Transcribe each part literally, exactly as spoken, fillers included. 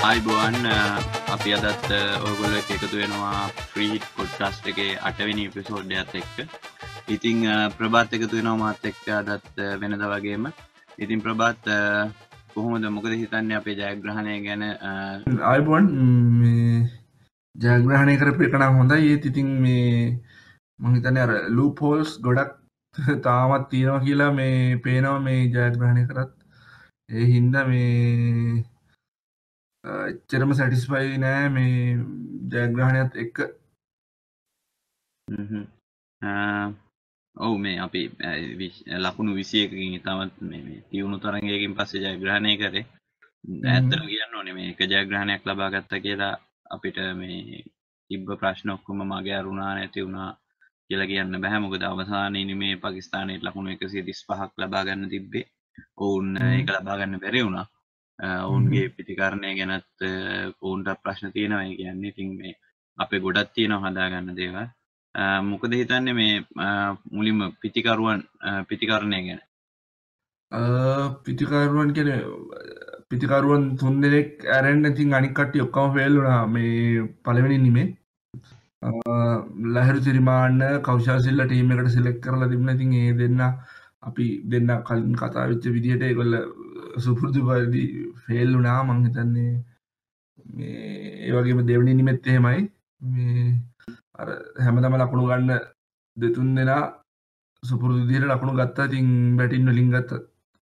ආයිබෝවන් අපි අදත් ඔයගොල්ලෝ එක්ක එකතු වෙනවා ෆ්‍රී හිට් පොඩ්කාස්ට් එකේ අටවෙනි එපිසෝඩ් එකත් එක්ක. ඉතින් ප්‍රභාත් එකතු වෙනවා මාත් එක්ක අදත් වෙනදා වගේම. ඉතින් ප්‍රභාත් කොහොමද මොකද හිතන්නේ අපේ ජයග්‍රහණය ගැන? ආයිබෝවන් මේ ජයග්‍රහණය කරපු එක නම් හොඳයි. ඒත් ඉතින් මේ මම හිතන්නේ අර ලූප් හෝල්ස් ගොඩක් තාමත් තියෙනවා කියලා මේ පේනවා මේ ජයග්‍රහණය කරත්. ඒ හින්දා මේ එච්චරම සැටිස්ෆයි නෑ මේ ජයග්‍රහණයත් එක්ක. ඔව් මේ අපි ලකුණු විසි එකකින් ඉතාමත් මේ තියුණු තරගයකින් පස්සේ ජයග්‍රහණය කරේ. ඇත්තටම කියන්න ඕනේ මේක ජයග්‍රහණයක් ලබා ගත්තා කියලා අපිට මේ තිබ්බ ප්‍රශ්න ඔක්කොම මගේ අරුණා නැති වුණා කියලා කියන්න බෑ. මොකද අවසානයේ මේ පාකිස්තානයේ ලකුණු එකසිය තිස් පහක් ලබා ගන්න තිබ්බේ. ඔවුන් ඒක ලබා ගන්න බැරි වුණා. ඔවුන්ගේ පිටිකරණය ගැනත් ඔවුන්ට ප්‍රශ්න තියෙනවා. ඒ කියන්නේ ඉතින් මේ අපේ ගොඩක් තියෙනවා හදා ගන්න දේවල්. මොකද හිතන්නේ මේ මුලින්ම පිටිකරුවන් පිටිකරණය ගැන? පිටිකරුවන් කියන්නේ පිටිකරුවන් තුන් දෙනෙක් ඇරෙන්න ඉතින් අනික් කට්ටිය ඔක්කොම ෆේල් වුණා මේ පළවෙනි ඉනිමේ. ලහිරු තිරිමාන්න කෞෂල් සිල්ලා ටීම් එකට සිලෙක්ට් කරලා තිබුණා. ඉතින් ඒ දෙන්න අපි දෙන්න කලින් කතා වෙච්ච විදිහට ඒගොල්ල සුපුරුදු පරිදි ෆේල් වුණා. මං හිතන්නේ මේ ඒ වගේම දෙවෙනි ඉනිමෙත් එහෙමයි. මේ අර හැමදාම ලකුණු ගන්න දෙතුන් දෙනා සුපුරුදු විදිහට ලකුණු ගත්තා. ඉතින් බැටින් වලින් ගත්තා.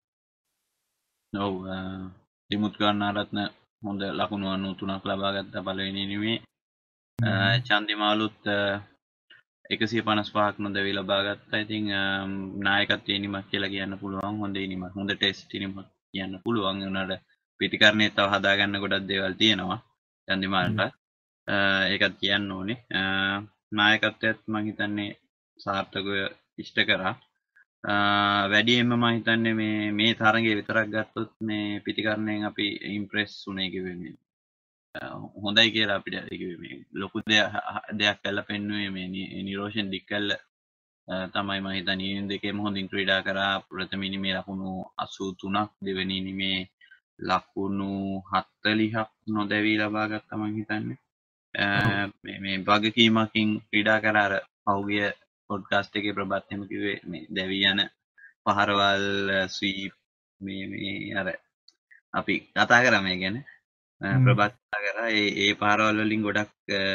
ඔව් තිමුත් ගන්නාරත්න හොඳ ලකුණු අනූ තුනක් ලබා ගත්තා පළවෙනි ඉනිමේ. චන්දිමාලුත් එකසිය පනස් පහක් නොදැවි ලබා ගත්තා. ඉතින් නායකත්වයේ ඉනිමක් කියලා කියන්න පුළුවන්. හොඳ ඉනිමක්, හොඳ ටෙස්ට් ඉනිමක් කියන්න පුළුවන්. උනාට පිටිකරණේ තව හදා ගන්න ගොඩක් දේවල් තියෙනවා චන්දිමාලට. ඒකත් කියන්න ඕනේ. නායකත්වයත් මම හිතන්නේ සාර්ථකව ඉෂ්ට කරා. වැඩියෙන්ම මම හිතන්නේ මේ මේ තරඟේ විතරක් ගත්තොත් මේ පිටිකරණයෙන් අපි ඉම්ප්‍රෙස් වුණේ කිව්වේ හොඳයි කියලා අපිට කිව්වේ මේ ලොකු දෙයක් කළා පෙන්නුවේ මේ නිරෝෂන් දික්කල්ල තමයි මම හිතන්නේ. දෙකේම හොඳින් ක්‍රීඩා කරා. ප්‍රථම ඉනිමේ ලකුණු අසූ තුනක්, දෙවෙනි ඉනිමේ ලකුණු හතළිහක් නොදැවි ලබා ගත්තා මම හිතන්නේ. මේ මේ වගකීමකින් ක්‍රීඩා කරා. අර පහුගිය පොඩ්කාස්ට් එකේ ප්‍රභාත් එහෙම කිව්වේ මේ දැවි යන පහරවල් ස්වීප් මේ මේ අර අපි කතා කරා මේ ගැන. ප්‍රභාත් කතා කරා ඒ ඒ පහරවල් වලින් ගොඩක්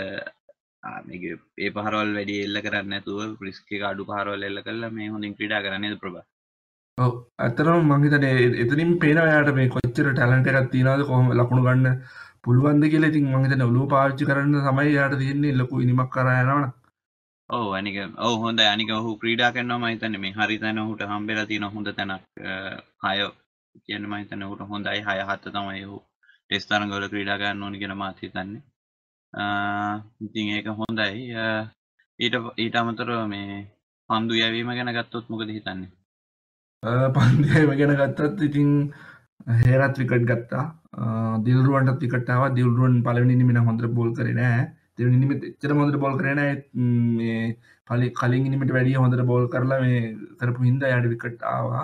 මේක ඒ පහරවල් වැඩි එල්ල කරන්නේ නැතුව රිස්ක් එක අඩු පහරවල් එල්ල කළා මේ හොඳින් ක්‍රීඩා කරා නේද ප්‍රභාත්? ඔව් අතරම මම හිතන්නේ එතනින් පේනවා යාට මේ කොච්චර ටැලන්ට් එකක් තියනවද කොහොම ලකුණු ගන්න පුළුවන්ද කියලා. ඉතින් මම හිතන්නේ ඔළුව පාවිච්චි කරන්න තමයි යාට තියෙන්නේ. ලොකු ඉනිමක් කරා යනවනේ. ඔව් අනික ඔව් හොඳයි. අනික ඔහු ක්‍රීඩා කරනවා මම හිතන්නේ මේ හරි තැන ඔහුට හම්බෙලා තියෙන හොඳ තැනක්. හය කියන්නේ මම හිතන්නේ ඔහුට හොඳයි. හය හත තමයි ඔහු ටෙස්ට් තරඟවල ක්‍රීඩා කරන්න ඕනි කියලා මාත් හිතන්නේ. ඉතින් ඒක හොඳයි. ඊට ඊට අමතරව මේ පන්දු යැවීම ගැන ගත්තොත් මොකද හිතන්නේ? පන්දු යැවීම ගැන ගත්තත් ඉතින් හේරත් විකට් ගත්තා. දිල්රුවන්ටත් විකට් ආවා. දිල්රුවන් පළවෙනි ඉනිමේ නම් හොඳට බෝල් කරේ නෑ. දෙවෙනි ඉනිමෙත් එච්චර හොඳට බෝල් කරේ නෑ. මේ කලින් ඉනිමේට වැඩිය හොඳට බෝල් කරලා මේ කරපු හින්දා යාට විකට් ආවා.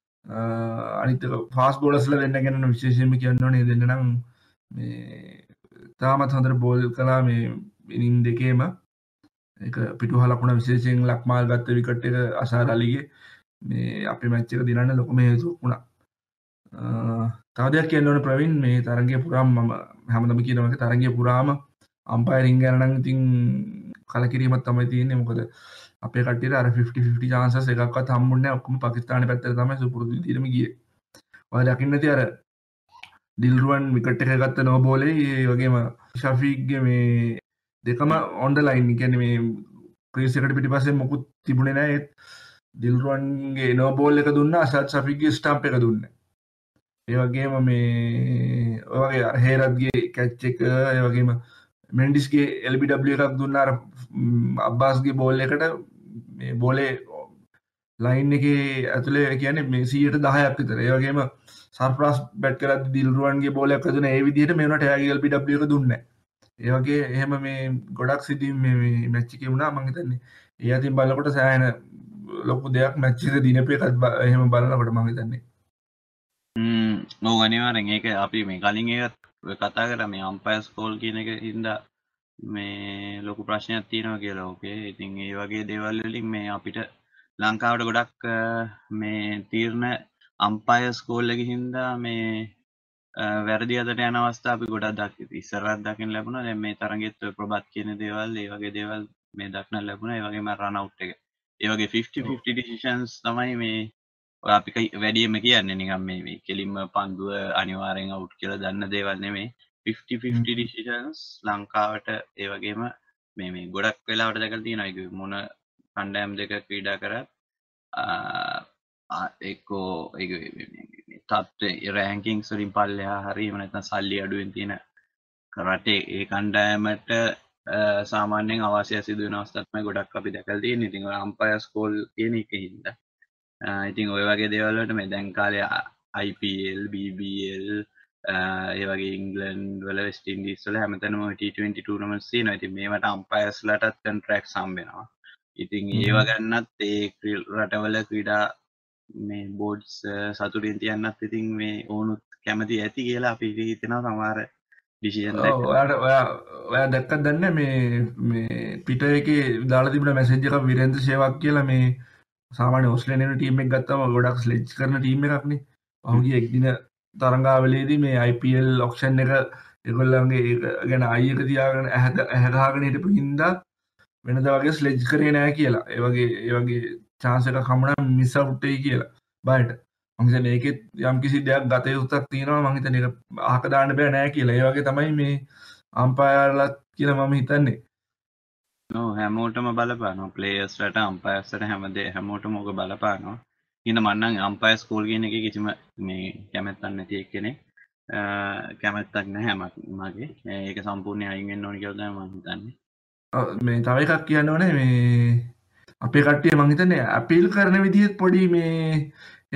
අනිත් ෆාස්ට් බෝලර්ස්ලා දෙන්න ගැන විශේෂයෙන්ම කියන්න ඕනේ. දෙන්න නම් මේ තාමත් හොඳට බෝල් කළා මේ ඉනින් දෙකේම. ඒක පිටුහ ලකුණ විශේෂයෙන් ලක්මාල් ගත්ත විකට් එක අසාර අලිගේ මේ අපේ මැච් එක දිනන්න ලොකුම හේතුවක් වුණා. තව දෙයක් කියන්න ඕනේ ප්‍රවීන්, මේ තරගය පුරාම මම හැමදම කියනවා ඒක තරගය පුරාම අම්පයරින් ගැන නම් ඉතින් කලකිරීමක් තමයි තියෙන්නේ. මොකද අපේ කට්ටියට අර ෆිෆ්ටි ෆිෆ්ටි chances එකක්වත් හම්බුන්නේ නැහැ. ඔක්කොම පාකිස්තානේ පැත්තට තමයි සුපුරුදු විදිහටම ගියේ. ඔයාලා දකින්න ඇති අර දිල්රුවන් විකට් එක ගත්ත නෝ බෝලේ, ඒ වගේම ෂෆීක්ගේ මේ දෙකම ඔන් ද ලයින්. කියන්නේ මේ ක්‍රීස් එකට පිටිපස්සේ මොකුත් තිබුණේ නැහැ. ඒත් දිල්රුවන්ගේ නෝ බෝල් එක දුන්නා, අසත් ෂෆීක්ගේ ස්ටම්ප් එක දුන්නා. ඒ වගේම මේ ඔය වගේ අර හේරත්ගේ කැච් එක, ඒ වගේම මෙන්ඩිස්ගේ එල් බී ඩබ්ලිව් එකක් දුන්නා අර අබ්බාස්ගේ බෝල් එකට. මේ බෝලේ ලයින් එකේ ඇතුලේ කියන්නේ මේ සියයට දහයක් විතර. ඒ වගේම සර්ෆ්‍රාස් බැට් කරද්දි දිල්රුවන්ගේ බෝලයක් දුන්නා. ඒ විදිහට මේ වුණාට එයාගේ එල් බී ඩබ්ලිව් එක දුන්නේ නැහැ. ඒ වගේ එහෙම මේ ගොඩක් සිද්ධි මේ මැච් එකේ වුණා. මම හිතන්නේ ඒ අතින් බලනකොට සෑහෙන ලොකු දෙයක් මැච් එක දිනපු එකත් එහෙම බලනකොට මම හිතන්නේ. හ්ම් ඔව් අනිවාර්යෙන් ඒක අපි මේ කලින් එකත් කතා කරා මේ අම්පයර්ස් කෝල් කියන එක හින්දා මේ ලොකු ප්‍රශ්නයක් තියෙනවා කියලා. ඕකේ. ඉතින් ඒ වගේ දේවල් වලින් මේ අපිට ලංකාවට ගොඩක් මේ තීරණ අම්පයර්ස් කෝල් එකකින් හින්දා මේ වැරදි අතට යන අවස්ථා අපි ගොඩක් දකිනවා. ඉස්සරහට දකින්න ලැබුණා. දැන් මේ තරගෙත් ප්‍රබත් කියන දේවල්, ඒ වගේ දේවල් මේ දක්න ලැබුණා. ඒ වගේම රන් අවුට් එක. ඒ වගේ fifty fifty decisions තමයි මේ ඔය අපි වැඩියෙන්ම කියන්නේ නිකන් මේ මේ කෙලින්ම පන්දුව අනිවාර්යෙන් අවුට් කියලා දන්න දේවල් නෙමෙයි. fifty fifty decisions ලංකාවට ඒ වගේම මේ මේ ගොඩක් වෙලාවට දැකලා තියෙනවා. ඒක මොන කණ්ඩායම් දෙක ක්‍රීඩා කරත් එක්කෝ ඒක තත්ත්වයේ රෑන්කින්ග්ස් වලින් පල්ලෙහා හරි එහෙම නැත්නම් සල්ලි අඩුවෙන් තියෙන රටේ ඒ කණ්ඩායමට සාමාන්‍යයෙන් අවාසිය සිදු වෙන අවස්ථා තමයි ගොඩක් අපි දැකලා තියෙන්නේ. ඉතින් ඔය අම්පයර්ස් කෝල් කියන එකකින්ද ඉතින් ඔය වගේ දේවල් වලට මේ දැන් කාලේ I P L B B L ඒ වගේ ඉංග්ලන්ඩ් වල වෙස්ට් ඉන්ඩීස් වල හැමතැනම T twenty tournaments තියෙනවා. ඉතින් මේවට අම්පයර්ස් ලටත් කොන්ට්‍රැක්ට්ස් හම්බ වෙනවා. ඉතින් ඒව ගන්නත් ඒ රටවල ක්‍රීඩා මේ බෝඩ්ස් සතුටින් තියන්නත් ඉතින් මේ ඕනුත් කැමති ඇති කියලා අපි හිතනවා සමහර ඩිසිෂන් ඔව් ඔයාට ඔයා ඔයා දැක්කද දන්නේ මේ මේ පිට එකේ දාලා තිබුණ මැසේජ් එකක් විරේන්ද්‍ර සේවක කියලා මේ සාමාන්‍ය ඕස්ට්‍රේලියානු ටීම් එකක් ගත්තම ගොඩක් ස්ලෙජ් කරන ටීම් එකක් නේ. පහුගිය එක්දින තරඟාවලියේදී මේ I P L ඔක්ෂන් එක ඒගොල්ලන්ගේ ඒක ගැන අයි එක තියාගෙන ඇහ ඇහ ගහගෙන හිටපු හින්දා වෙනදා වගේ ස්ලෙජ් කරේ නෑ කියලා. ඒ වගේ ඒ වගේ chance එකක් හම්බුනා මිස් අවුට් වෙයි කියලා. බයට. මම හිතන්නේ ඒකෙත් යම්කිසි දෙයක් ගත යුත්තක් තියෙනවා. මම හිතන්නේ ඒක අහක දාන්න බෑ නෑ කියලා. ඒ වගේ තමයි මේ අම්පයර්ලත් කියලා මම හිතන්නේ. ඔව් හැමෝටම බලපානවා. ප්ලේයර්ස්ලට අම්පයර්ස්ලට හැමදේ හැමෝටම ඕක බලපානවා. ඉතින් මම නම් අම්පයර්ස් කෝල් කියන එකේ කිසිම මේ කැමැත්තක් නැති එක්කෙනෙක්. කැමැත්තක් නැහැ මගේ. ඒක සම්පූර්ණයෙන් අයින් වෙන්න ඕනේ කියලා තමයි මම හිතන්නේ. මේ තව එකක් කියන්න ඕනේ මේ අපේ කට්ටිය මං හිතන්නේ අපීල් කරන විදිහත් පොඩි මේ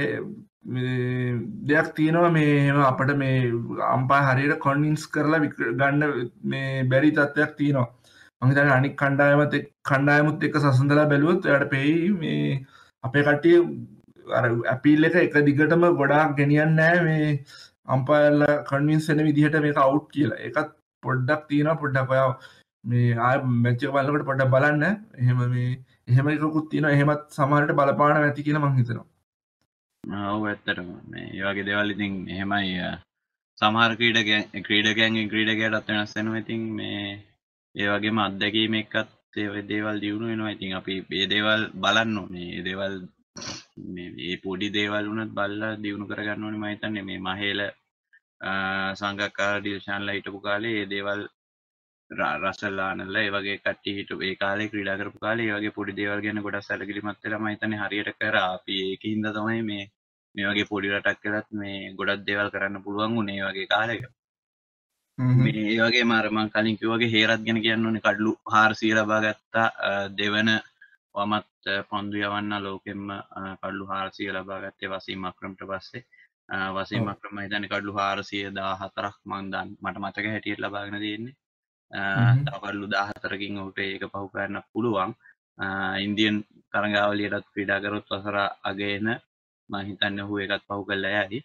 දෙයක් තියෙනවා මේ අපට මේ අම්පා හරියට කොන්වින්ස් කරලා ගන්න මේ බැරි තත්ත්වයක් තියෙනවා. මං හිතන්නේ අනික් කණ්ඩායමත් කණ්ඩායමුත් එක්ක සසඳලා බැලුවොත් ඔයාලට පෙයි මේ අපේ කට්ටිය අර අපීල් එක එක දිගටම ගොඩාක් ගෙනියන්නේ නැහැ මේ අම්පයර්ලා කන්වින්ස් වෙන විදිහට මේක අවුට් කියලා. ඒකත් පොඩ්ඩක් තියෙනවා. පොඩ්ඩක් ඔයා මේ ආය මැච් එක බලනකොට පොඩ්ඩක් බලන්න. එහෙම මේ එහෙම එකකුත් තියෙනවා. එහෙමත් සමහරට බලපාන නැති කියලා මං හිතනවා. ඔව් ඇත්තටම මේ ඒ වගේ දේවල් ඉතින් එහෙමයි සමහර ක්‍රීඩකයන් ක්‍රීඩකයන්ගෙන් ක්‍රීඩකයටත් වෙනස් වෙනවා. ඉතින් මේ ඒ වගේම අත්දැකීම් එක්කත් ඒ දේවල් දියුණු වෙනවා. ඉතින් අපි මේ දේවල් බලන්න ඕනේ. මේ දේවල් මේ මේ පොඩි දේවල් වුණත් බලලා දියුණු කරගන්න ඕනේ. මම හිතන්නේ මේ මහේල සංගක්කාර ඩිල්ෂාන්ලා හිටපු කාලේ මේ දේවල් රසල් ආනල්ලා ඒ වගේ කට්ටිය හිටපු ඒ කාලේ ක්‍රීඩා කරපු කාලේ ඒ වගේ පොඩි දේවල් ගැන ගොඩක් සැලකිලිමත් වෙලා මම හිතන්නේ හරියට කරා. අපි ඒකින්ද තමයි මේ මේ වගේ පොඩි රටක් කරත් මේ ගොඩක් දේවල් කරන්න පුළුවන් උනේ ඒ වගේ කාලෙක. මේ ඒ වගේ මාර මං කලින් කිව්වා වගේ හේරත් ගැන කියන්න ඕනේ. කඩලු හාරසිය ලබා ගත්තා දෙවන වමත් පන්දු යවන්න ලෝකෙම්ම කඩලු හාරසිය ලබා ගත්තේ වසීම් අක්‍රම්ට පස්සේ. වසීම් අක්‍රම මම හිතන්නේ කඩලු හාරසිය දාහතරක් මං දන්න මට මතක හැටියට ලබාගෙන තියෙන්නේ. තව කඩලු දාහතරකින් ඔහුට ඒක පහු කරන්න පුළුවන්. ඉන්දියන් තරඟාවලියටත් ක්‍රීඩා කරොත් වසර අගේන මම හිතන්නේ ඔහු ඒකත් පහු කරලා යයි.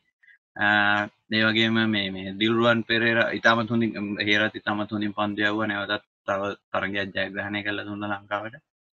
ඒ වගේම මේ මේ දිල්රුවන් පෙරේරා ඉතාමත් හොඳින් හේරත් ඉතාමත් හොඳින් පන්දු යවුවා. නැවතත් තව තරගයක් ජයග්‍රහණය කළා දුන්නා ලංකාවට.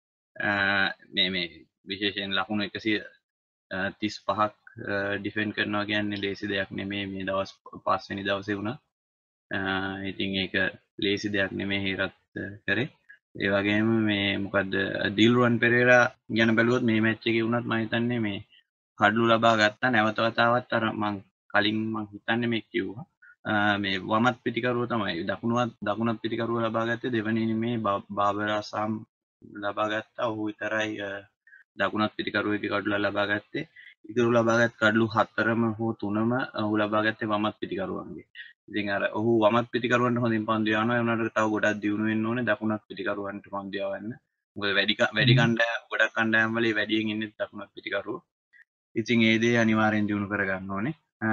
මේ මේ විශේෂයෙන් ලකුණු එකසිය තිස් පහක් ඩිෆෙන්ඩ් කරනවා කියන්නේ ලේසි දෙයක් නෙමෙයි. මේ දවස් පස් වෙනි දවසේ වුණා. ඉතින් ඒක ලේසි දෙයක් නෙමෙයි හේරත් කරේ. ඒ වගේම මේ මොකද්ද දිල්රුවන් පෙරේරා ගැන බැලුවොත් මේ මැච් එකේ වුණත් මම හිතන්නේ මේ කඩලු ලබා ගත්තා. නැවත වතාවත් අර මං කලින් මං හිතන්නේ මේ කිව්වා මේ වමත් පිටිකරුව තමයි දකුණුවත් දකුණත් පිටිකරුව ලබා ගත්තේ. දෙවෙනි මේ බාබර් අසම් ලබා ගත්තා. ඔහු විතරයි දකුණත් පිටිකරුවෙක්ගේ කඩලු ලබා ගත්තේ. ඉතුරු ලබාගත් කඩලු හතරම හෝ තුනම ඔහු ලබා ගත්තේ වමත් පිටිකරුවන්ගේ. ඉතින් අර ඔහු වමත් පිටිකරුවන්ට හොඳින් පන්දු යවනවා. ඒ වුණාට තව ගොඩක් දියුණු වෙන්න ඕනේ දකුණත් පිටිකරුවන්ට පන්දු යවන්න. මොකද වැඩි වැඩි කණ්ඩායම් ගොඩක් කණ්ඩායම් වල වැඩියෙන් ඉන්නේ දකුණත් පිටිකරුවෝ. ඉතින් ඒ දේ අනිවාර්යෙන් දියුණු කරගන්න ඕනේ.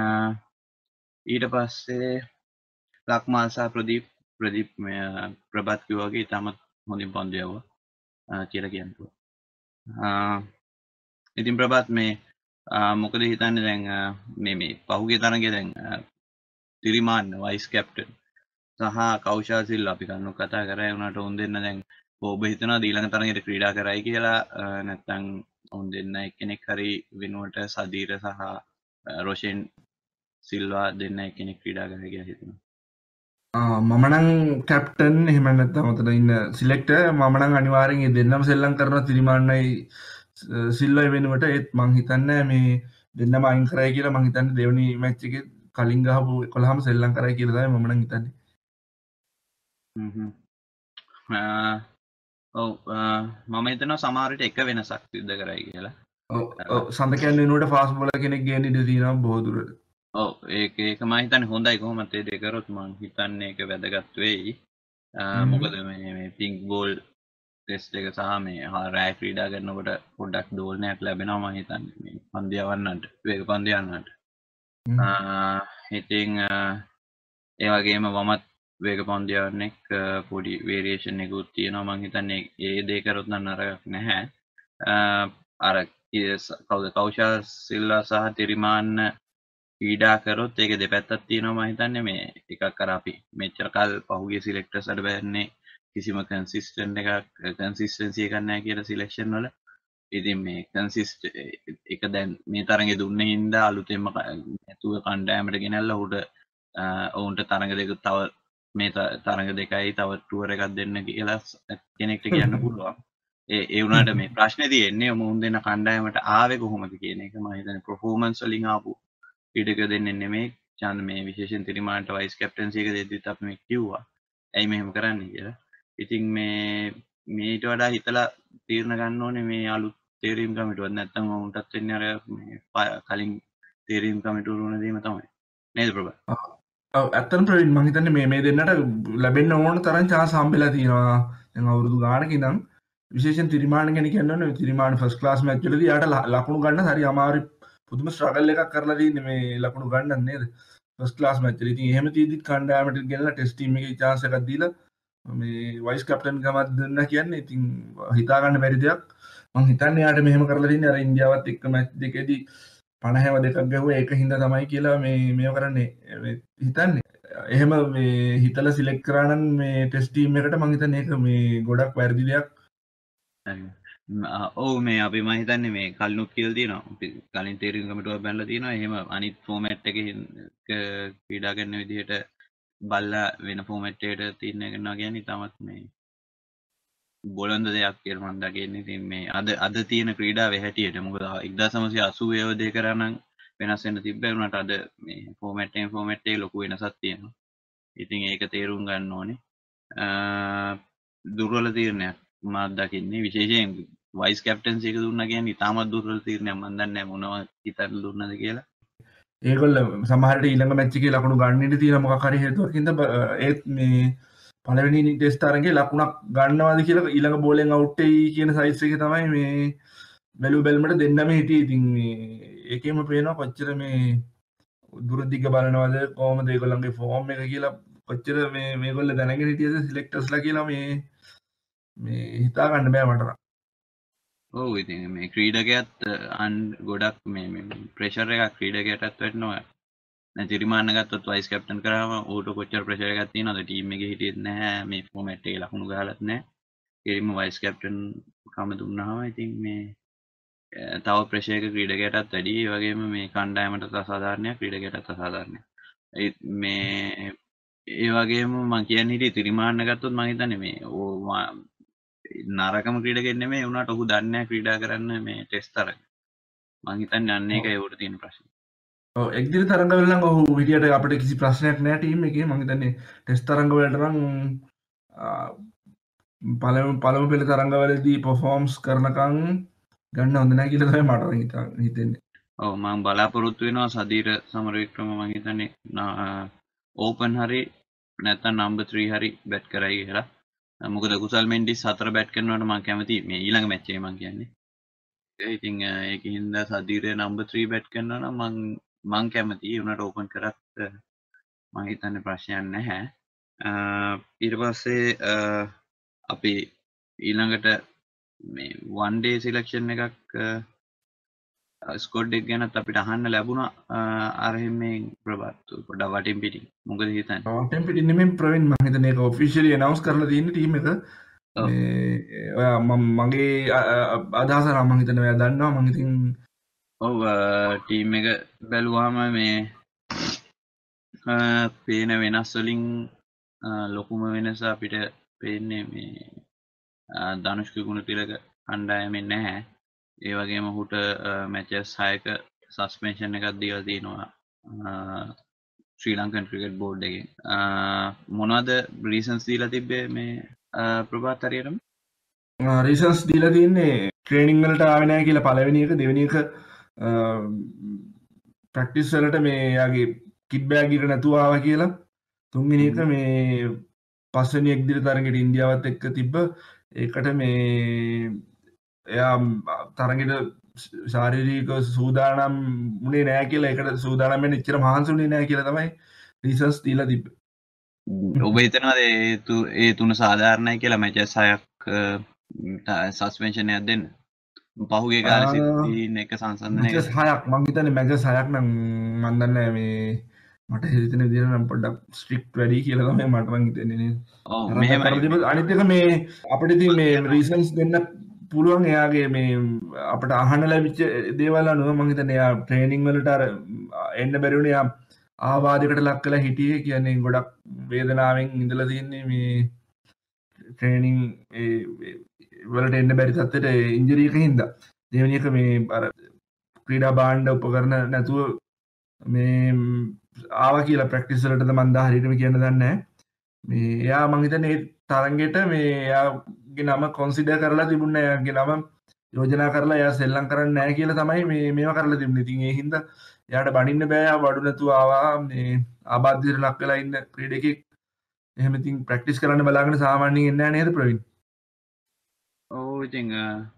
ඊට පස්සේ ලක්මාල් සහ ප්‍රදීප් ප්‍රදීප් ප්‍රබත් කිව්වා වගේ ඉතාමත් හොඳින් පන්දු යවුවා කියලා කියනවා. ඉතින් ප්‍රබත් මේ මොකද හිතන්නේ දැන් මේ මේ පහුගිය තරගයේ දැන් තිරිමාන්න වයිස් කැප්ටන් සහ කෞෂල් සිල්වා අපි කන්නු කතා කරා උනාට උන් දෙන්න දැන් ඔබ හිතනවා ඊළඟ තරගෙට ක්‍රීඩා කරයි කියලා නැත්නම් උන් දෙන්න එක්කෙනෙක් හරි වෙනුවට සදීර සහ රොෂෙන් සිල්වා දෙන්න එක්කෙනෙක් ක්‍රීඩා කරයි කියලා හිතනවා. මම නම් කැප්ටන් එහෙම නැත්නම් උතන ඉන්න සිලෙක්ටර් මම නම් අනිවාර්යෙන් මේ දෙන්නම සෙල්ලම් කරනවා තිරිමාන්නයි සිල්වයි වෙනුවට ඒත් මං හිතන්නේ මේ දෙන්නම අයින් කරයි කියලා මං හිතන්නේ දෙවෙනි මැච් එකේ කලින් ගහපු එකොළහම සෙල්ලම් කරයි කියලා තමයි මම නම් හිතන්නේ. හ්ම් හ්ම්. ඔව් මම හිතනවා සමහර විට එක වෙනසක් සිද්ධ කරයි කියලා. ඔව් ඔව් සඳකයන් වෙනුවට ෆාස්ට් බෝලර් කෙනෙක් ගේන්න ඉඩ තියෙනවා බොහෝ දුරට. ඔව් ඒක ඒක මම හිතන්නේ හොඳයි කොහොමද ඒ දෙක කරොත් මම හිතන්නේ ඒක වැදගත් වෙයි. මොකද මේ මේ පින්ක් බෝල් ටෙස්ට් එක සහ මේ රෑ ක්‍රීඩා කරනකොට පොඩ්ඩක් දෝලනයක් ලැබෙනවා මම හිතන්නේ මේ පන්දු යවන්නට වේග පන්දු යන්නට. ඉතින් ඒ වගේම වමත් වේග පන්දු යවන්නෙක් පොඩි වේරියේෂන් එකකුත් තියෙනවා මම හිතන්නේ ඒ දේ කරොත් නම් නරකක් නැහැ. අර කවුද කෞෂල් සිල්වා සහ තිරිමාන්න ක්‍රීඩා කරොත් ඒක දෙපැත්තක් තියෙනවා මම හිතන්නේ මේ එකක් අර අපි මෙච්චර කල් පහුගිය සිලෙක්ටර්ස් වල බෑන්නේ කිසිම කන්සිස්ටන්ට් එකක් කන්සිස්ටන්සි එකක් නැහැ කියලා සිලෙක්ෂන් වල. ඉතින් මේ කන්සිස්ට් එක දැන් මේ තරඟේ දුන්නේ හින්දා අලුතෙන්ම නැතුව කණ්ඩායමට ගෙනල්ලා උඩ ඔවුන්ට තරඟ දෙක තව මේ තරඟ දෙකයි තව ටුවර් එකක් දෙන්න කියලා කෙනෙක්ට කියන්න පුළුවන්. ඒ ඒ වුණාට මේ ප්‍රශ්නේ තියෙන්නේ මොවුන් දෙන කණ්ඩායමට ආවේ කොහොමද කියන එක මම හිතන්නේ performance වලින් ආපු ඊටක දෙන්නේ නෙමෙයි. චන්ද මේ විශේෂයෙන් තිරිමාන්ට වයිස් කැප්ටන්සි එක දෙද්දිත් අපි මේ කිව්වා ඇයි මෙහෙම කරන්නේ කියලා. ඉතින් මේ මේට වඩා හිතලා තීරණ ගන්න ඕනේ මේ අලුත් තේරීම් කමිටුවත් නැත්නම් වුන්ටත් වෙන්නේ අර මේ කලින් තේරීම් කමිටුව වුණ දේම තමයි. නේද ප්‍රබා? ඔව් ඇත්තටම ප්‍රවීන් මම හිතන්නේ මේ මේ දෙන්නට ලැබෙන්න ඕන තරම් chance හම්බෙලා තියෙනවා. දැන් අවුරුදු ගානක ඉඳන් විශේෂයෙන් තිරිමාන ගැන කියන්න තිරිමාන ෆස්ට් ක්ලාස් මැච් වලදී යාට ලකුණු ගන්න හරි අමාරු පුදුම ස්ට්‍රගල් එකක් කරලා තියෙන්නේ මේ ලකුණු ගන්න නේද ෆස්ට් ක්ලාස් මැච් වල. ඉතින් එහෙම තියෙද්දිත් කණ්ඩායමට ගෙනලා ටෙස්ට් ටීම් එකේ chance එකක් දීලා මේ වයිස් කැප්ටන් කමක් දෙන්න කියන්නේ ඉතින් හිතා ගන්න බැරි දෙයක්. මම හිතන්නේ යාට මෙහෙම කරලා තින්නේ අර ඉන්දියාවත් එක්ක මැච් දෙකේදී පනහව දෙකක් ගැහුවා ඒක හින්දා තමයි කියලා මේ මේව කරන්නේ හිතන්නේ. එහෙම මේ හිතලා සිලෙක්ට් කරා නම් මේ ටෙස්ට් ටීම් එකට මම හිතන්නේ ඒක මේ ගොඩක් වැරදි දෙයක්. ඔව් මේ අපි මම හිතන්නේ මේ කලිනුත් කියලා තියෙනවා. අපි කලින් තීරීම් කමිටුවක් බැලලා තියෙනවා. එහෙම අනිත් ෆෝමැට් එකේ ක්‍රීඩා කරන විදිහට බල්ලා වෙන ෆෝමැට් එකකට තීරණය කරනවා කියන්නේ තමත් මේ බොළඳ දෙයක් කියලා මම දකින්නේ. ඉතින් මේ අද අද තියෙන ක්‍රීඩාවේ හැටියට මොකද එක්දාස් නවසිය අසූ දේ කරා නම් වෙනස් වෙන්න තිබ්බේ වුණාට අද මේ ෆෝමැට් එකෙන් ෆෝමැට් එකේ ලොකු වෙනසක් තියෙනවා. ඉතින් ඒක තේරුම් ගන්න ඕනේ. දුර්වල තීරණයක් මම දකින්නේ විශේෂයෙන් වයිස් කැප්ටන්සි එක දුන්නා කියන්නේ ඉතාමත් දුර්වල තීරණයක්. මම දන්නේ නැහැ මොනවා හිතන්න දුන්නද කියලා. ඒගොල්ල සමහරට ඊළඟ මැච් එකේ ලකුණු ගන්න ඉඩ තියෙන මොකක් හරි හේතුවකින්ද ඒත් මේ පළවෙනි ටෙස්ට් තරඟේ ලකුණක් ගන්නවාද කියලා ඊළඟ බෝලෙන් අවුට් වෙයි කියන සයිස් එකේ තමයි මේ බැලු බැලමට දෙන්නම හිටියේ. ඉතින් මේ ඒකෙම පේනවා කොච්චර මේ දුරදිග බලනවාද කොහොමද ඒගොල්ලන්ගේ ෆෝම් එක කියලා කොච්චර මේ මේගොල්ලෝ දැනගෙන හිටියද සිලෙක්ටර්ස්ලා කියලා මේ මේ හිතා ගන්න බෑ මට නම්. ඔව් ඉතින් මේ ක්‍රීඩකයාත් අන් ගොඩක් මේ මේ ප්‍රෙෂර් එකක් ක්‍රීඩකයාටත් වැටෙනවා. දැන් තිරිමාන්න ගත්තොත් වයිස් කැප්ටන් කරාම ඌට කොච්චර ප්‍රෙෂර් එකක් තියෙනවද ටීම් එකේ හිටියෙත් නැහැ මේ ෆෝමැට් එකේ ලකුණු ගහලත් නැහැ. ඒකෙම වයිස් කැප්ටන් කම දුන්නාම ඉතින් මේ තව ප්‍රෙෂර් එක ක්‍රීඩකයාටත් වැඩි. ඒ වගේම මේ කණ්ඩායමටත් අසාධාරණයක් ක්‍රීඩකයාටත් අසාධාරණයක්. මේ ඒ වගේම මම කියන්නේ හිටියේ තිරිමාන්න ගත්තොත් මම හිතන්නේ මේ නරකම ක්‍රීඩකෙක් නෙමෙයි වුණාට ඔහු දන්නේ නැහැ ක්‍රීඩා කරන්න මේ ටෙස්ට් තරඟ. මම හිතන්නේ අන්න ඒකයි උඩ තියෙන ප්‍රශ්නේ. ඔව් එක්දින තරඟවල නම් ඔහු විදියට අපිට කිසි ප්‍රශ්නයක් නැහැ ටීම් එකේ. මම හිතන්නේ ටෙස්ට් තරඟ වලට නම් පළමු පළමු පෙළ තරඟවලදී පර්ෆෝම්ස් කරනකම් ගන්න හොඳ නැහැ කියලා තමයි මට හිතෙන්නේ. ඔව් මම බලාපොරොත්තු වෙනවා සදීර සමරවික්‍රම මම හිතන්නේ ඕපන් හරි නැත්නම් නම්බර් ත්‍රී හරි බැට් කරයි කියලා. මොකද කුසල් මෙන්ඩිස් හතර බැට් කරනවට මම කැමතියි මේ ඊළඟ මැච් එකේ මම කියන්නේ. ඉතින් ඒකින්ද සදීර නම්බර් ත්‍රී බැට් කරනවා නම් මම මං කැමතියි උනට ඕපන් කරත් මම හිතන්නේ ප්‍රශ්නයක් නැහැ. ඊට පස්සේ අපි ඊළඟට මේ වන් ඩේ සිලෙක්ෂන් එකක් ස්කොඩ් එක ගැනත් අපිට අහන්න ලැබුණා අර හිමෙන් ප්‍රබත් පොඩ්ඩක් වටින් පිටින් මොකද හිතන්නේ? වටින් පිටින් නෙමෙයි ප්‍රවීන් මම හිතන්නේ ඒක ඔෆිෂියලි අනවුන්ස් කරලා තියෙන ටීම් එක ඔව්. මේ ඔයා මම මගේ අදහස නම් මම හිතන්නේ ඔයා දන්නවා මම ඉතින් ඔව් ටීම් එක බැලුවාම මේ පේන වෙනස් වලින් ලොකුම වෙනස අපිට පේන්නේ මේ ධනුෂ්ක ගුණතිලක කණ්ඩායමෙන් නැහැ. ඒ වගේම ඔහුට මැචස් හයක සස්පෙන්ෂන් එකක් දීලා තියෙනවා ශ්‍රී ලංකන් ක්‍රිකට් බෝඩ් එකෙන්. මොනවද රීසන්ස් දීලා තිබ්බේ මේ ප්‍රභාත් හරියටම? රීසන්ස් දීලා තියන්නේ ට්‍රේනිං වලට ආවේ නැහැ කියලා පළවෙනි එක, දෙවෙනි එක ප්‍රැක්ටිස් වලට මේ යාගේ කිට් බෑග් එක නැතුව ආවා කියලා, තුන්වෙනි එක මේ පස්වෙනි එක්දින තරගෙට ඉන්දියාවත් එක්ක තිබ්බ ඒකට මේ එයා තරගෙට ශාරීරික සූදානම් වුණේ නැහැ කියලා, ඒකට සූදානම් වෙන්න ඉච්චර මහන්සි වුණේ නැහැ කියලා තමයි රීසන්ස් දීලා තිබ්බේ. ඔබ හිතනවාද ඒ තුන සාධාරණයි කියලා මැචස් හයක් සස්පෙන්ෂන් එකක් දෙන්න? පහුගිය කාලේ සිද්ධීන් එක සංසන්දනය මැචස් හයක් මං හිතන්නේ මැචස් හයක් නම් මන් දන්නේ නැහැ මේ මට හිතෙන විදිහට නම් පොඩ්ඩක් ස්ට්‍රික්ට් වැඩි කියලා තමයි මට මං හිතන්නේ නේ. ඔව් මෙහෙමයි. අනිත් එක මේ අපිට ඉතින් මේ රීසන්ස් දෙන්න පුළුවන් එයාගේ මේ අපිට අහන්න ලැබිච්ච දේවල් අනුව මං හිතන්නේ එයා ට්‍රේනින් වලට අර එන්න බැරි වුණේ එයා ආබාධයකට ලක් වෙලා හිටියේ. කියන්නේ ගොඩක් වේදනාවෙන් ඉඳලා තියන්නේ මේ ට්‍රේනින් වලට එන්න බැරි තත්ත්වයට ඉන්ජරි එකකින් හින්දා. දෙවෙනි එක මේ අර ක්‍රීඩා භාණ්ඩ උපකරණ නැතුව මේ ආවා කියලා ප්‍රැක්ටිස් වලටද මන් දා හරියටම කියන්න දන්නේ නැහැ. මේ එයා මං හිතන්නේ ඒ තරඟෙට මේ එයාගේ නම කොන්සිඩර් කරලා තිබුණේ නැහැ. එයාගේ නම යෝජනා කරලා එයා සෙල්ලම් කරන්නේ නැහැ කියලා තමයි මේ මේවා කරලා තිබුණේ. ඉතින් ඒ හින්දා එයාට බනින්න බෑ. එයා වඩු නැතුව ආවා. මේ ආබාධයට ලක් වෙලා ඉන්න ක්‍රීඩකෙක් එහෙම ඉතින් ප්‍රැක්ටිස් කරන්න බලාගෙන සාමාන්‍යයෙන් එන්නේ නැහැ නේද ප්‍රවීන්? ඔව් ඉතින්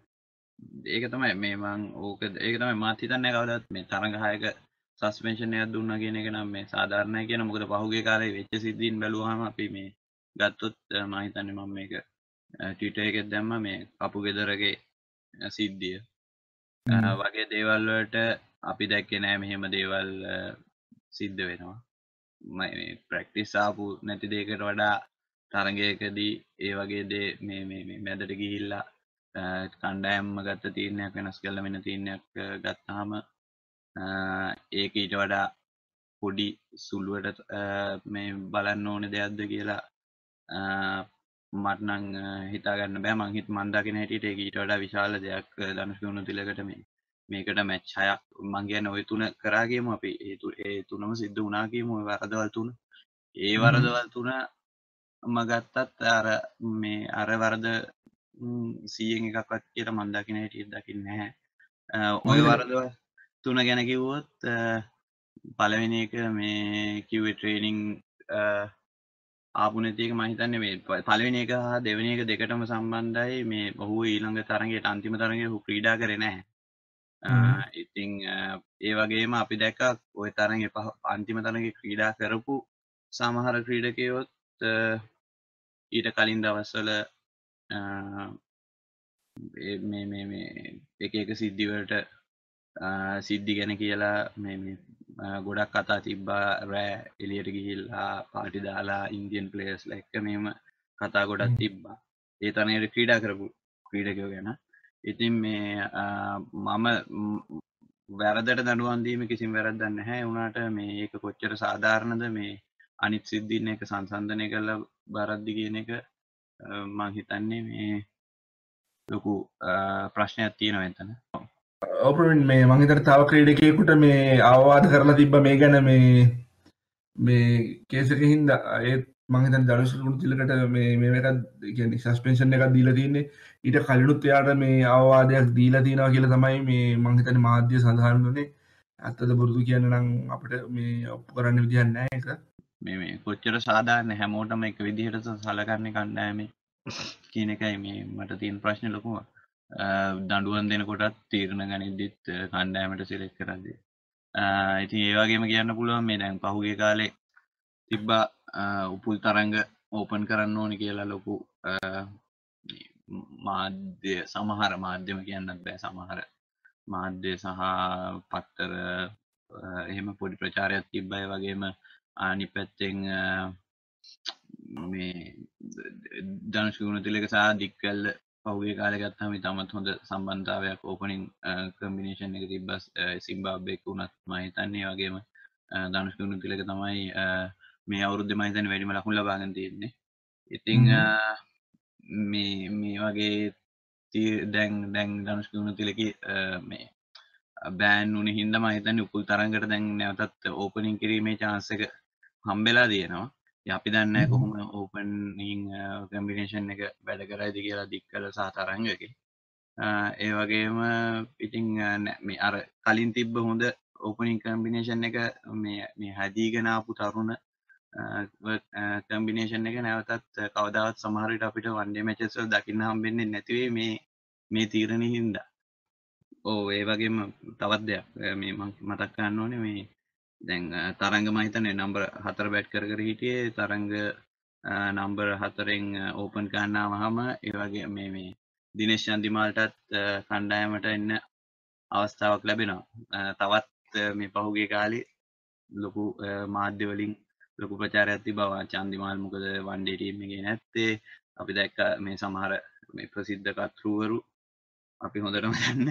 ඒක තමයි මේ මං ඕක ඒක තමයි මාත් හිතන්නේ කවදාවත් මේ තරඟ හයක සස්පෙන්ෂන් එකක් දුන්නා කියන එක නම් මේ සාධාරණයි කියන. මොකද පහුගිය කාලේ වෙච්ච සිද්ධීන් බැලුවාම අපි මේ ගත්තොත් මම හිතන්නේ මම මේක ට්විටර් එකේ දැම්මා මේ කපු ගෙදරගේ සිද්ධිය වගේ දේවල් වලට අපි දැක්කේ නෑ මෙහෙම දේවල් සිද්ධ වෙනවා. මේ ප්‍රැක්ටිස් ආපු නැති දෙයකට වඩා තරඟයකදී ඒ වගේ දේ මේ මේ මේ මැදට ගිහිල්ලා කණ්ඩායම්ම ගත්ත තීරණයක් වෙනස් කරලා වෙන තීරණයක් ගත්තාම ඒක ඊට වඩා පොඩි සුළුවට මේ බලන්න ඕනේ දෙයක්ද කියලා මට නම් හිතා ගන්න බෑ. මං හිත මන් දකින හැටියට ඒක ඊට වඩා විශාල දෙයක් ධනුෂ් ගුණතිලකට මේ මේකට මැච් හයක් මං කියන්නේ ওই තුන කරා ගියමු අපි. ඒ තුනම සිද්ධ වුණා කියමු. ওই වරදවල් තුන. ඒ වරදවල් තුන මම ගත්තත් අර මේ අර වරද සීයෙන් එකක්වත් කියලා මම දකින හැටියට දකින්නේ නැහැ. ඔය වරදවල් තුන ගැන කිව්වොත් පළවෙනි එක මේ කිව්වේ ට්‍රේනින් ආපු නැති එක මම හිතන්නේ මේ පළවෙනි එක හා දෙවෙනි එක දෙකටම සම්බන්ධයි. මේ ඔහු ඊළඟ තරඟයට අන්තිම තරඟයේ ඔහු ක්‍රීඩා කරේ නැහැ. ඉතින් ඒ වගේම අපි දැක්කා ওই තරඟේ අන්තිම තරඟේ ක්‍රීඩා කරපු සමහර ක්‍රීඩකයොත් ඊට කලින් දවස්වල මේ මේ මේ එක එක සිද්ධිවලට සිද්ධි ගැන කියලා මේ ගොඩක් කතා තිබ්බා. රෑ එළියට ගිහිල්ලා පාටි දාලා ඉන්දියන් ප්ලේයර්ස්ලා එක්ක මෙහෙම කතා ගොඩක් තිබ්බා ඒ තරණයට ක්‍රීඩා කරපු ක්‍රීඩකයෝ ගැන. ඉතින් මේ මම වැරදට දඬුවම් දීම කිසිම වැරද්දක් නැහැ. ඒ වුණාට මේ ඒක කොච්චර සාධාරණද මේ අනිත් සිද්ධීන් එක සංසන්දනය කරලා බරද්දි කියන එක මම හිතන්නේ මේ ලොකු ප්‍රශ්නයක් තියෙනවා එතන. ඔව් ප්‍රවීන් මේ මං හිතන්නේ තව ක්‍රීඩකයෙකුට මේ අවවාද කරලා තිබ්බා මේ ගැන මේ මේ කේස් එකකින් හින්දා. ඒත් මං හිතන්නේ ධනුෂ් ගුණතිලකට මේ මේක කියන්නේ සස්පෙන්ෂන් එකක් දීලා තියෙන්නේ. ඊට කලිනුත් එයාට මේ අවවාදයක් දීලා තියෙනවා කියලා තමයි මේ මං හිතන්නේ මාධ්‍ය සඳහන් වුණේ. ඇත්තද බොරුද කියන්න නම් අපිට මේ ඔප්පු කරන්න විදිහක් නැහැ ඒක. මේ මේ කොච්චර සාධාරණ හැමෝටම එක විදිහට සලකන්නේ කණ්ඩායමේ කියන එකයි මේ මට තියෙන ප්‍රශ්නේ ලොකුම. දඬුවම් දෙනකොටත් තීරණ ගනිද්දිත් කණ්ඩායමට සිලෙක්ට් කරද්දී. ඉතින් ඒ වගේම කියන්න පුළුවන් මේ දැන් පහුගිය කාලේ තිබ්බා උපුල් තරංග ඕපන් කරන්න ඕනේ කියලා ලොකු මාධ්‍ය සමහර මාධ්‍යම කියන්නත් බෑ සමහර මාධ්‍ය සහ පත්තර එහෙම පොඩි ප්‍රචාරයක් තිබ්බයි. වගේම අනිත් පැත්තෙන් මේ ධනුෂ් ගුණතිලක සහ දික්කල්ල පහුගිය කාලේ ගත්තාම ඉතාමත් හොඳ සම්බන්ධතාවයක් ඕපනින් කම්බිනේෂන් එක තිබ්බා සිම්බාබ්වේ එක්ක උනත් මම හිතන්නේ. ඒ වගේම ධනුෂ් ගුණතිලක තමයි මේ අවුරුද්දේ මම හිතන්නේ වැඩිම ලකුණු ලබාගෙන තියෙන්නේ. ඉතින් මේ මේ වගේ දැන් දැන් ධනුෂ් ගුණතිලකේ මේ බෑන් වුණේ හින්දා මම හිතන්නේ උපුල් තරංගට දැන් නැවතත් ඕපනින් කිරීමේ chance එක හම්බෙලා තියෙනවා. අපි දන්නේ කොහොම ඕපනින් කම්බිනේෂන් එක වැඩ කරයිද කියලා දික්කල සහ තරංගකේ. ඒ වගේම ඉතින් මේ අර කලින් තිබ්බ හොඳ ඕපනින් කම්බිනේෂන් එක මේ මේ හැදීගෙන ආපු තරුණ කම්බිනේෂන් එක නැවතත් කවදාවත් සමහර විට අපිට වන් ඩේ මැචස් වල දකින්න හම්බෙන්නේ නැති වෙයි මේ මේ තීරණේ හින්දා. ඔව් ඒ වගේම තවත් දෙයක් මේ මම මතක් කරන්න ඕනේ මේ දැන් තරංග මම හිතන්නේ නම්බර් හතර බැට් කර කර හිටියේ. තරංග නම්බර් හතරෙන් ඕපන් කරනවාම ඒ වගේ මේ මේ දිනේෂ් චන්දිමාල්ටත් කණ්ඩායමට එන්න අවස්ථාවක් ලැබෙනවා. තවත් මේ පහුගිය කාලේ ලොකු මාධ්‍ය වලින් ලොකු ප්‍රචාරයක් තිබ්බා චන්දිමාල් මොකද වන් ඩේ ටීම් එකේ නැත්තේ. අපි දැක්ක මේ සමහර මේ ප්‍රසිද්ධ කතෘවරු අපි හොඳටම දන්නේ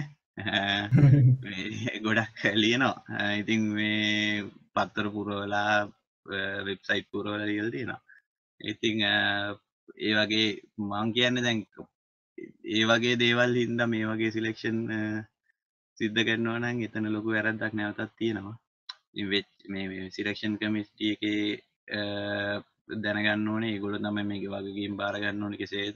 ගොඩක් ලියනවා. ඉතින් මේ පත්තර පුරවලා වෙබ්සයිට් පුරවලා ලියලා තියෙනවා. ඉතින් ඒ වගේ මම කියන්නේ දැන් ඒ වගේ දේවල් හින්දා මේ වගේ සිලෙක්ෂන් සිද්ධ කරනවා නම් එතන ලොකු වැරද්දක් නැවතත් තියෙනවා. ඉතින් මේ මේ සිලෙක්ෂන් කමිටි එකේ දැනගන්න ඕනේ ඒගොල්ලෝ තමයි මේකේ වගකීම් බාර ගන්න ඕනේ කෙසේද.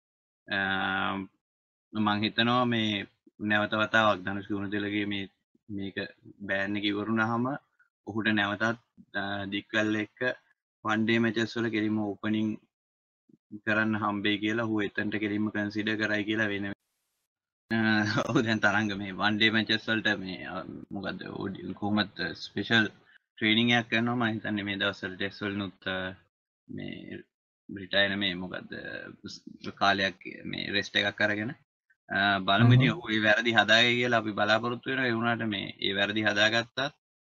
මම හිතනවා මේ නැවත වතාවක් ධනුෂ් ගුණතිලකගේ මේ මේක බෑන් එක ඉවරුනහම ඔහුට නැවතත් දික්වැල් එක්ක වන් ඩේ මැචස් වල කෙලින්ම ඕපනින් කරන්න හම්බෙයි කියලා ඔහු එතනට කෙලින්ම කන්සිඩර් කරයි කියලා වෙන ඔහු දැන් තරංග මේ වන් ඩේ මැචස් වලට මේ මොකද්ද කොහොමද ස්පෙෂල් ට්‍රේනින් එකක් කරනවා. මම හිතන්නේ මේ දවස්වල ටෙස්ට් වලිනුත් මේ බ්‍රිටානිය මේ මොකද්ද කාලයක් මේ රෙස්ට් එකක් අරගෙන බලමු. ඉතින් ඔහු ඒ වැරදි හදාගයි කියලා අපි බලාපොරොත්තු වෙනවා. ඒ වුණාට මේ ඒ වැරදි හදාගත්තත්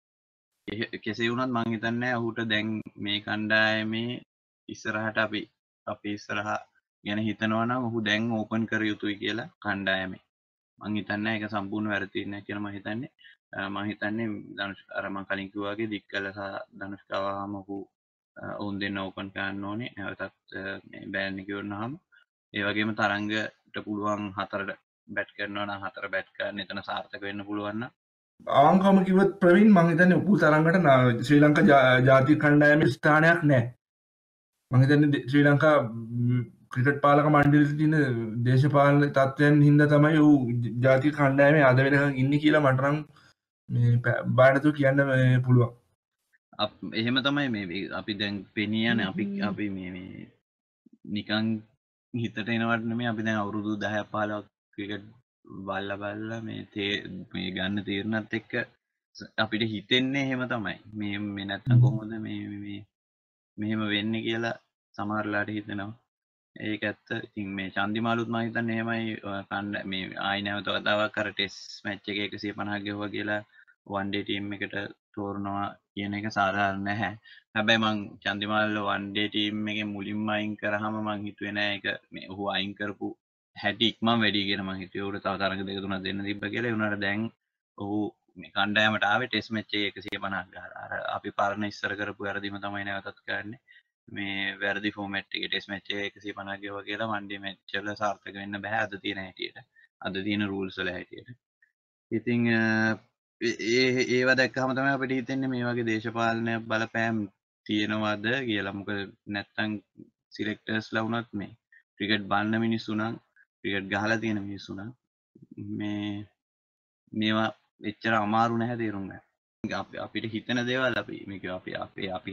කෙසේ වුණත් මම හිතන්නේ ඔහුට දැන් මේ කණ්ඩායමේ ඉස්සරහට අපි අපි ඉස්සරහා ගැන හිතනවා නම් ඔහු දැන් ඕපන් කර යුතුයි කියලා කණ්ඩායමේ. මම හිතන්නේ ඒක සම්පූර්ණ වැරදි නෑ කියලා මම හිතන්නේ. මම හිතන්නේ ධනුෂ් අර මම කලින් කිව්වා වගේ දික්කල සහ ධනුෂ් කවහම ඔහු ඔවුන් දෙන්න ඕපන් කරන්න ඕනේ. නැවතත් මේ බෑන් එක ඉවරනහම ඒ වගේම තරංගට පුළුවන් හතරට බැට් කරනවා නම් හතර බැට් කරන්න එතන සාර්ථක වෙන්න පුළුවන් නම් අවංකවම කිව්වොත් ප්‍රවීන් මම හිතන්නේ උපුල් තරංගට ශ්‍රී ලංකා ජාතික කණ්ඩායමේ ස්ථානයක් නැහැ. මම හිතන්නේ ශ්‍රී ලංකා ක්‍රිකට් පාලක මණ්ඩලයේ තියෙන දේශපාලන තත්ත්වයන් හින්දා තමයි ඌ ජාතික කණ්ඩායමේ අද වෙනකන් ඉන්නේ කියලා මට නම් මේ බාහිරතු කියන්න පුළුවන්. එහෙම තමයි මේ අපි දැන් පෙනී යන්නේ. අපි අපි මේ මේ නිකන් හිතට එනවට නෙමෙයි. අපි දැන් අවුරුදු දහයක් පහළොවක් ක්‍රිකට් බලලා බලලා මේ මේ ගන්න තීරණත් එක්ක අපිට හිතෙන්නේ එහෙම තමයි. මේ මේ නැත්තම් කොහොමද මේ මේ මෙහෙම වෙන්නේ කියලා සමහරලාට හිතෙනවා. ඒක ඇත්ත. ඉතින් මේ චන්දිමාලුත් මම හිතන්නේ එහෙමයි. කණ්ඩ මේ ආයි නැවත වතාවක් අර ටෙස්ට් මැච් එකේ එකසිය පනහක් ගෙවුවා කියලා වන් ඩේ ටීම් එකට තෝරනවා කියන එක සාධාරණ නැහැ. හැබැයි මං චන්දිමාල් වන් ඩේ ටීම් එකේ මුලින්ම අයින් කරාම මං හිතුවේ නෑ ඒක මේ ඔහු අයින් කරපු හැටි ඉක්මන් වැඩි කියලා මං හිතුවේ. උඩ තව තරඟ දෙක තුනක් දෙන්න තිබ්බ කියලා. ඒ වුණාට දැන් ඔහු මේ කණ්ඩායමට ආවේ ටෙස්ට් මැච් එකේ එකසිය පනහක් ගහලා. අර අපි පරණ ඉස්සර කරපු වැරදිම තමයි නැවතත් කරන්නේ. මේ වැරදි ෆෝමැට් එකේ ටෙස්ට් මැච් එකේ එකසිය පනහක් ගෙවුවා කියලා වන් ඩේ මැච් වල සාර්ථක වෙන්න බෑ අද තියෙන හැටියට. අද තියෙන රූල්ස් වල හැටියට. ඉතින් ඒ ඒවා දැක්කම තමයි අපිට හිතෙන්නේ මේ වගේ දේශපාලන බලපෑම් තියෙනවද කියලා. මොකද නැත්තම් සිලෙක්ටර්ස්ලා වුණත් මේ ක්‍රිකට් බලන මිනිස්සු නම් ක්‍රිකට් ගහලා තියෙන මිනිස්සු නම් මේ මේවා එච්චර අමාරු නැහැ තේරුම් ගන්න. අපි අපිට හිතන දේවල් අපි මේක අපි අපේ අපි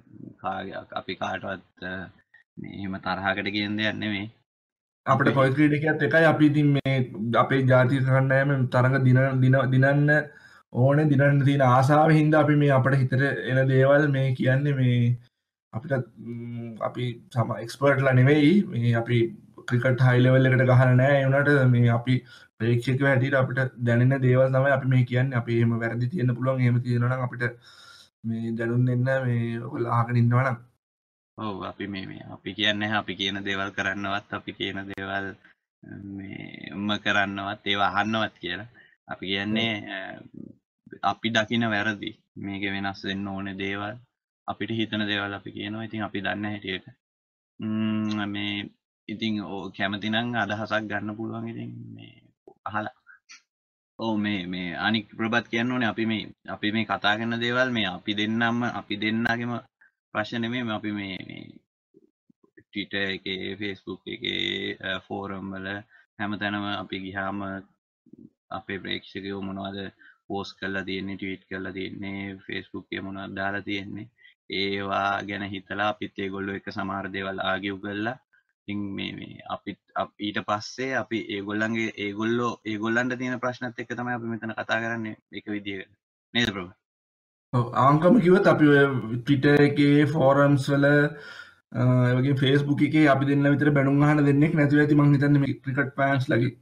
අපි කාටවත් මේ එහෙම තරහකට කියන දෙයක් නෙමෙයි. අපිට කොයි ක්‍රීඩකයාත් එකයි අපි ඉතින් මේ අපේ ජාතික කණ්ඩායම තරඟ දින දිනන්න ඕනේ දිනන්න තියෙන ආසාවෙන් හින්දා අපි මේ අපිට හිතට එන දේවල් මේ කියන්නේ මේ අපිට අපි සම එක්ස්පර්ට්ලා නෙවෙයි මේ අපි ක්‍රිකට් හයි ලෙවල් එකට ගහලා නැහැ. ඒ වුණාට මේ අපි ප්‍රේක්ෂකව හැටියට අපිට දැනෙන දේවල් තමයි අපි මේ කියන්නේ. අපි එහෙම වැරදි තියෙන්න පුළුවන්. එහෙම තියෙනවා නම් අපිට මේ දැනුම් දෙන්න මේ ඔයගොල්ලෝ අහගෙන ඉන්නවා නම්. ඔව් අපි මේ මේ අපි කියන්නේ අපි කියන දේවල් කරන්නවත් අපි කියන දේවල් මේම කරන්නවත් ඒවා අහන්නවත් කියලා. අපි කියන්නේ අපි දකින වැරදි මේක වෙනස් වෙන්න ඕනේ දේවල් අපිට හිතන දේවල් අපි කියනවා. ඉතින් අපි දන්න හැටියට මේ ඉතින් කැමති නම් අදහසක් ගන්න පුළුවන්. ඉතින් මේ අහලා ඔව් මේ මේ අනික් ප්‍රබත් කියන්න ඕනේ අපි මේ අපි මේ කතා කරන දේවල් මේ අපි දෙන්නම අපි දෙන්නගෙම ප්‍රශ්න නෙමෙයි. අපි මේ මේ Twitter එකේ Facebook එකේ ෆෝරම් වල හැමතැනම අපි ගියාම අපේ ප්‍රේක්ෂකයෝ මොනවද පෝස්ට් කරලා තියෙන්නේ, ට්වීට් කරලා තියෙන්නේ, Facebook එකේ මොනවද දාලා තියෙන්නේ, ඒවා ගැන හිතලා අපිත් ඒගොල්ලෝ එක්ක සමහර දේවල් ආගියු කරලා ඉතින් මේ මේ අපිත් ඊට පස්සේ අපි ඒගොල්ලන්ගේ ඒගොල්ලෝ ඒගොල්ලන්ට තියෙන ප්‍රශ්නත් එක්ක තමයි අපි මෙතන කතා කරන්නේ එක විදියකට නේද ප්‍රභා? ඔව් අවංකවම කිව්වොත් අපි ඔය Twitter එකේ ෆෝරම්ස් වල ඒ වගේ Facebook එකේ අපි දෙන්න විතර බැනුම් අහන දෙන්නෙක් නැතුව ඇති මං හිතන්නේ මේ ක්‍රිකට් ෆෑන්ස් ලගේ.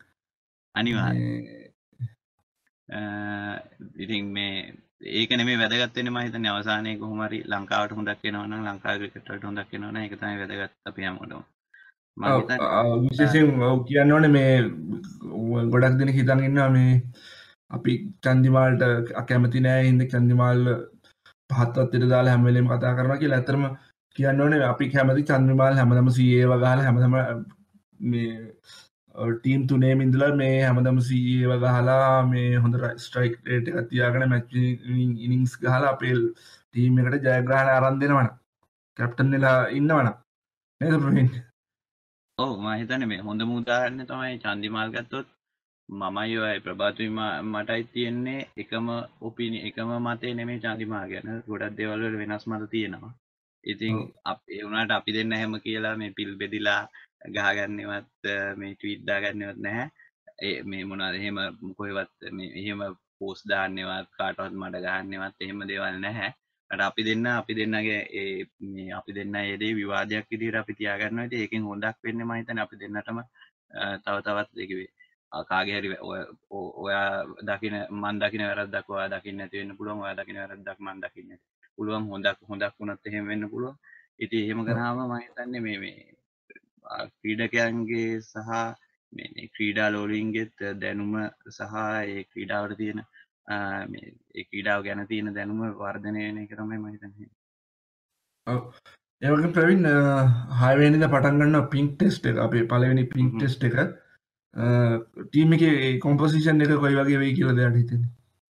අනිවාර්යයෙන් ඉතින් මේ ඒක නෙමෙයි වැදගත් වෙන්නේ මම හිතන්නේ අවසානයේ කොහොම හරි ලංකාවට හොඳක් වෙනවා නම් ලංකාවේ ක්‍රිකට් වලට හොඳක් වෙනවා නම් ඒක තමයි වැදගත් අපි හැමෝටම. මම හිතන්නේ විශේෂයෙන් ඔව් කියන්න ඕනේ මේ ගොඩක් දෙනෙක් හිතන් ඉන්නවා මේ අපි චන්දිමාල්ට අකමැති නෑ හින්දා චන්දිමාල් පහත් වත්තේට දාලා හැම වෙලේම කතා කරනවා කියලා. ඇත්තටම කියන්න ඕනේ අපි කැමති චන්දිමාල් හැමදම C A වගහලා හැමදම මේ ටීම් තුනේම ඉඳලා මේ හැමදම C A වගහලා මේ හොඳ ස්ට්‍රයික් රේට් එකක් තියාගෙන මැච් ඉනින්ග්ස් ගහලා අපේ ටීම් එකට ජයග්‍රහණ අරන් දෙනවනම් කැප්ටන් වෙලා ඉන්නවනම් නේද ප්‍රවීන්? ඔව් මම හිතන්නේ මේ හොඳම උදාහරණය තමයි චන්දිමාල් ගත්තොත් මමයි ඔයයි ප්‍රභාතුයි මටයි තියෙන්නේ එකම ඔපිනි එකම මතේ නෙමෙයි චන්දිමාල් ගැන. ගොඩක් දේවල් වල වෙනස් මත තියෙනවා. ඉතින් ඒ වුණාට අපි දෙන්න හැම කියලා මේ පිල් බෙදිලා ගහගන්නවත් මේ ට්වීට් දාගන්නවත් නැහැ. ඒ මේ මොනවාද එහෙම කොහෙවත් මේ එහෙම පෝස්ට් දාන්නවත් කාටවත් මඩ ගහන්නවත් එහෙම දේවල් නැහැ. අර අපි දෙන්න අපි දෙන්නගේ ඒ මේ අපි දෙන්න ඒ දේ විවාදයක් විදිහට අපි තියාගන්නවා. ඉතින් ඒකෙන් හොඳක් වෙන්නේ මම හිතන්නේ අපි දෙන්නටම තව තවත් ඒක කාගේ හරි ඔයා දකින මන් දකින වැරද්දක් ඔයා දකින්න නැති වෙන්න පුළුවන්. ඔයා දකින වැරද්දක් මන් දකින්න නැති පුළුවන්. හොඳක් හොඳක් වුණත් එහෙම වෙන්න පුළුවන්. ඉතින් එහෙම කරාම මම හිතන්නේ මේ මේ ක්‍රීඩකයන්ගේ සහ මේ ක්‍රීඩා ලෝලීන්ගේත් දැනුම සහ ඒ ක්‍රීඩාවට තියෙන මේ ඒ ක්‍රීඩාව ගැන තියෙන දැනුම වර්ධනය වෙන එක තමයි මම හිතන්නේ. ඔව් ඒ වගේ ප්‍රවීන් හය වෙනිදා පටන් ගන්නවා පින්ක් ටෙස්ට් එක. අපේ පළවෙනි පින්ක් ටෙස්ට් එක. ටීම් එකේ කොම්පොසිෂන් එක කොයි වගේ වෙයි කියලාද යාට හිතෙන්නේ?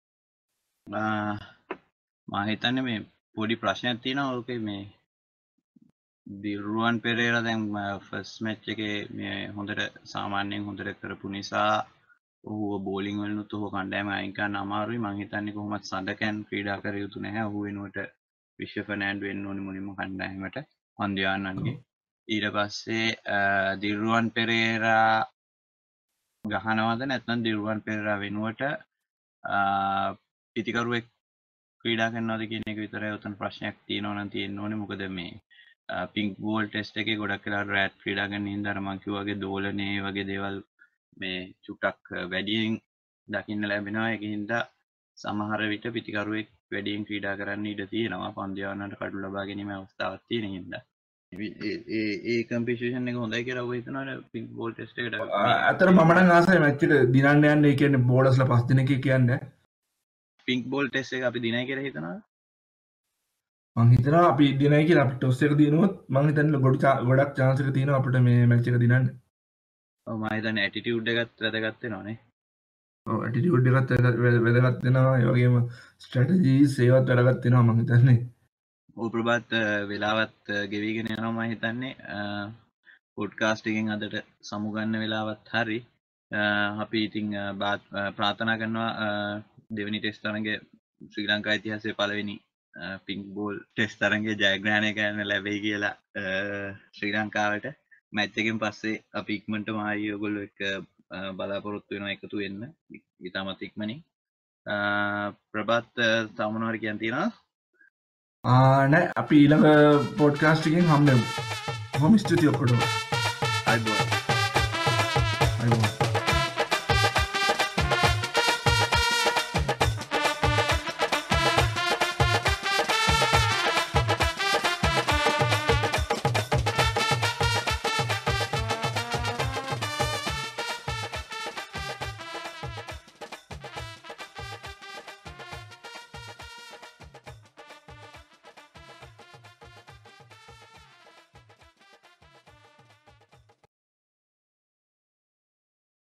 මම හිතන්නේ මේ පොඩි ප්‍රශ්නයක් තියෙනවා. ඕකේ මේ දිරුවන් පෙරේරා දැන් ෆස්ට් මැච් එකේ මේ හොඳට සාමාන්‍යයෙන් හොඳට කරපු නිසා ඔහුව බෝලිං වලිනුත් ඔහුව කණ්ඩායම අයින් කරන්න අමාරුයි. මම හිතන්නේ කොහොමත් සඳකන් ක්‍රීඩා කර යුතු නැහැ. ඔහු වෙනුවට විශ්ව ෆර්නෑන්ඩ් වෙන්න ඕනේ මුලින්ම කණ්ඩායමට පන්දියාන්නන්ගේ. ඊට පස්සේ දිරුවන් පෙරේරා ගහනවද නැත්නම් දිරුවන් පෙරේරා වෙනුවට පිටිකරුවෙක් ක්‍රීඩා කරනවද කියන එක විතරයි උතන ප්‍රශ්නයක් තියෙනවා නම් තියෙන්න ඕනේ. මොකද මේ පින්ක් බෝල් ටෙස්ට් එකේ ගොඩක් වෙලා රෑට් ක්‍රීඩා කරන හින්දා අර මං කිව්වා වගේ දෝලනේ වගේ දේවල් මේ චුට්ටක් වැඩියෙන් දකින්න ලැබෙනවා. ඒකින්ද සමහර විට පිටිකරුවෙක් වැඩියෙන් ක්‍රීඩා කරන්න ඉඩ තියෙනවා. පන්දියාවන්නට කඩු ලබා ගැනීම අවස්ථාවක් තියෙන හින්දා. ඒ ඒ කම්පිටිෂන් එක හොඳයි කියලා ඔබ හිතනවද පින්ක් බෝල් ටෙස්ට් එකට? අතර මම නම් ආසයි මැච් එක දිනන්න යන්න. ඒ කියන්නේ බෝලර්ස්ලා පස් දිනක කියන්නේ පින්ක් බෝල් ටෙස්ට් එක අපි දිනයි කියලා හිතනවද? මං හිතනවා අපි දිනයි කියලා. අපි ටොස් එක දිනුවොත් මං හිතන්නේ ගොඩක් chance එක තියෙනවා අපිට මේ මැච් එක දිනන්න. ඔව් මම හිතන්නේ ඇටිටියුඩ් එකත් වැදගත් වෙනවා නේ. ඔව් ඇටිටියුඩ් එකත් වැදගත් වෙනවා. ඒ වගේම ස්ට්‍රැටජිස් ඒවත් වැදගත් වෙනවා මං හිතන්නේ. ඔව් ප්‍රභාත් වෙලාවත් ගෙවිගෙන යනවා මම හිතන්නේ. පොඩ්කාස්ට් එකෙන් අදට සමුගන්න වෙලාවත් හරි. අපි ඉතින් ප්‍රාර්ථනා කරනවා දෙවෙනි ටෙස්ට් තරඟේ ශ්‍රී ලංකා ඉතිහාසයේ පළවෙනි පින්ක් බෝල් ටෙස්ට් තරඟේ ජයග්‍රහණය කරන්න ලැබෙයි කියලා ශ්‍රී ලංකාවට. මැච් එකෙන් පස්සේ අපි ඉක්මනටම ආයි ඔයගොල්ලෝ එක්ක බලාපොරොත්තු වෙනවා එකතු වෙන්න. ඉතාමත් ඉක්මනින්. ප්‍රභාත් තව මොනවා හරි කියන්න තියෙනවද? ආ නෑ අපි ඊළඟ පොඩ්කාස්ට් එකෙන් හම්බෙමු. කොහොම ස්තුතියි ඔක්කොටම.